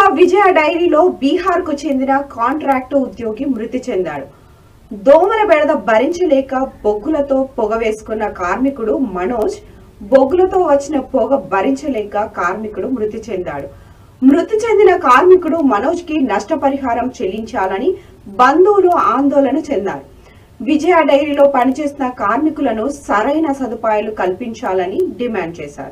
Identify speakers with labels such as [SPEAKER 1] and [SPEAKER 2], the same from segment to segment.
[SPEAKER 1] విజయ డైరీలో బీహార్కు చెందిన కాంట్రాక్టు ఉద్యోగి మృతి చెందాడు. దోమల బెడద భరించలేక బొగ్గులతో పొగ వేసుకున్న కార్మికుడు మనోజ్ బొగ్గులతో వచ్చిన పొగ భరించలేక కార్మికుడు మృతి చెందాడు. మృతి చెందిన కార్మికుడు మనోజ్ కి నష్టపరిహారం చెల్లించాలని బంధువులు ఆందోళన చెందారు. విజయ డైరీలో పనిచేస్తున్న కార్మికులను సరైన సదుపాయాలు కల్పించాలని డిమాండ్ చేశారు.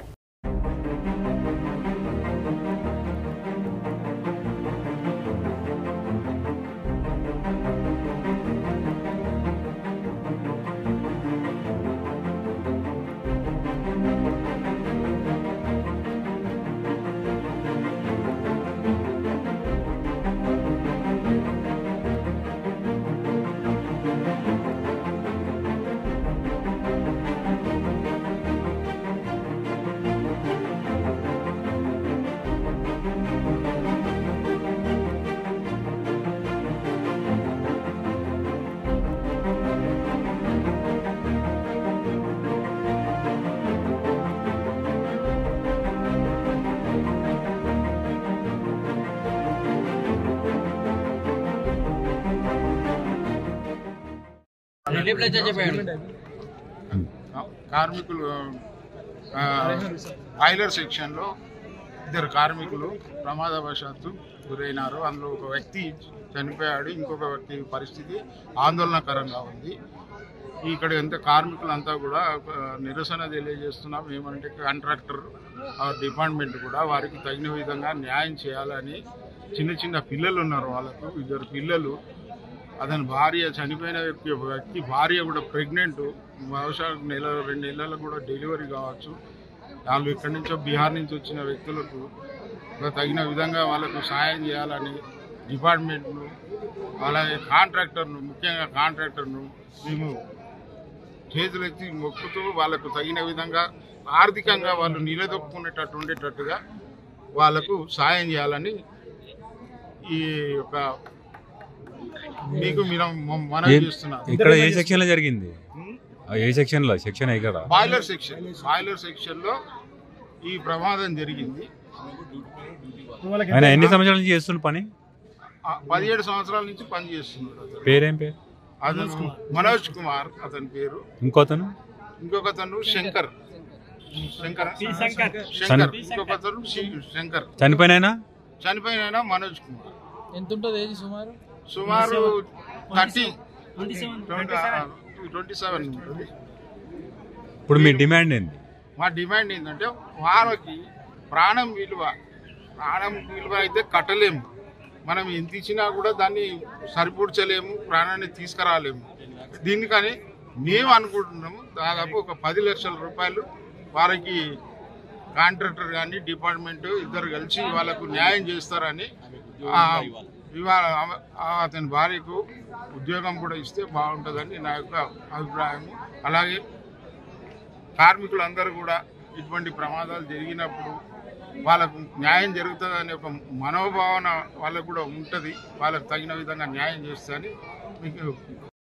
[SPEAKER 2] కార్మికులు బాయిలర్ సెక్షన్లో ఇద్దరు కార్మికులు ప్రమాదవశాత్తు గురైనారు. అందులో ఒక వ్యక్తి చనిపోయాడు, ఇంకొక వ్యక్తి పరిస్థితి ఆందోళనకరంగా ఉంది. ఇక్కడ ఎంత కార్మికులంతా కూడా నిరసన తెలియజేస్తున్నాం. ఏమంటే కాంట్రాక్టర్ డిపార్ట్మెంట్ కూడా వారికి తగిన విధంగా న్యాయం చేయాలని. చిన్న చిన్న పిల్లలు ఉన్నారు, వాళ్ళకు ఇద్దరు పిల్లలు. అతని భార్య చనిపోయిన వ్యక్తి భార్య కూడా ప్రెగ్నెంట్, బహుశా రెండు నెలలకు కూడా డెలివరీ కావచ్చు. వాళ్ళు ఇక్కడి నుంచో బీహార్ నుంచి వచ్చిన వ్యక్తులకు తగిన విధంగా వాళ్ళకు సాయం చేయాలని డిపార్ట్మెంట్ను అలాగే కాంట్రాక్టర్ను, ముఖ్యంగా కాంట్రాక్టర్ను మేము చేతులెత్తి మొక్కుతూ వాళ్ళకు తగిన విధంగా ఆర్థికంగా వాళ్ళు నిలదొక్కునేటట్టు ఉండేటట్టుగా వాళ్ళకు సాయం చేయాలని ఈ యొక్క మీకు మనం చేస్తున్నాం.
[SPEAKER 3] ఇక్కడ ఏ సెక్షన్ లో జరిగింది? ఏ సెక్షన్ లో? సెక్షన్ ఇక్కడ
[SPEAKER 2] బాయిలర్ సెక్షన్ లో ఈ ప్రమాదం జరిగింది.
[SPEAKER 3] ఆయన ఎన్ని సంవత్సరాల నుంచి చేస్తున్న పని?
[SPEAKER 2] 17 సంవత్సరాల నుంచి పని చేస్తున్నాడు.
[SPEAKER 3] పేరేం పేరు?
[SPEAKER 2] అతను మనోజ్ కుమార్ అతని పేరు.
[SPEAKER 3] ఇంకొకతను
[SPEAKER 2] శంకర్. ఇంకొకతను శంకర్. చనిపోయిన మనోజ్ కుమార్.
[SPEAKER 4] ఎంత ఉంటుంది ఏజ్?
[SPEAKER 2] సుమారు 27 ఉంటుంది.
[SPEAKER 3] ఇప్పుడు మీ డిమాండ్ ఏంటి?
[SPEAKER 2] మా డిమాండ్ ఏంటంటే వారికి ప్రాణం విలువ అయితే కట్టలేము. మనం ఎంత ఇచ్చినా కూడా దాన్ని సరిపూడ్చలేము, ప్రాణాన్ని తీసుకురాలేము. దీనికని మేము అనుకుంటున్నాము దాదాపు ఒక 10 లక్షల రూపాయలు వారికి కాంట్రాక్టర్ కానీ డిపార్ట్మెంట్ ఇద్దరు కలిసి వాళ్ళకు న్యాయం చేస్తారని. అతని భార్యకు ఉద్యోగం కూడా ఇస్తే బాగుంటుందని నా యొక్క అభిప్రాయం. అలాగే కార్మికులందరూ కూడా ఇటువంటి ప్రమాదాలు జరిగినప్పుడు వాళ్ళకు న్యాయం జరుగుతుందనే ఒక మనోభావన వాళ్ళకు కూడా ఉంటుంది. వాళ్ళకు తగిన విధంగా న్యాయం చేస్తారని మీకు